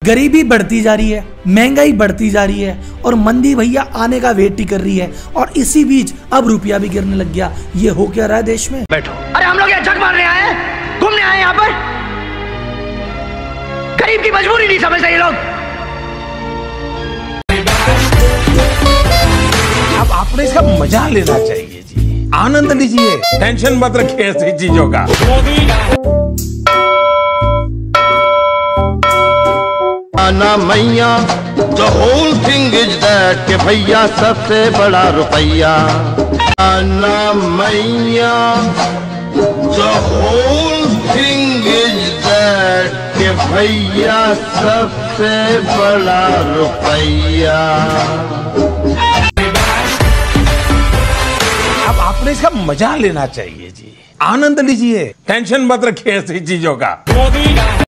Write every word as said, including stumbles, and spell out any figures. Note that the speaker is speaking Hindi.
गरीबी बढ़ती जा रही है, महंगाई बढ़ती जा रही है और मंदी भैया आने का वेट ही कर रही है। और इसी बीच अब रुपया भी गिरने लग गया। ये हो क्या रहा है देश में? बैठो। अरे हम लोग यहाँ जग मारने आए हैं, घूमने आए हैं यहाँ पर। गरीब की मजबूरी नहीं समझते ये लोग। अब आपने इसका मजा लेना चाहिए जी, आनंद लीजिए, टेंशन मत रखिए ऐसी चीजों का। ना मैया the whole thing is that के भैया सबसे बड़ा रुपया। ना मैया the whole thing is that के भैया सबसे बड़ा रुपया। अब आपने इसका मजा लेना चाहिए जी, आनंद लीजिए, टेंशन मत रखिए ऐसी चीजों का।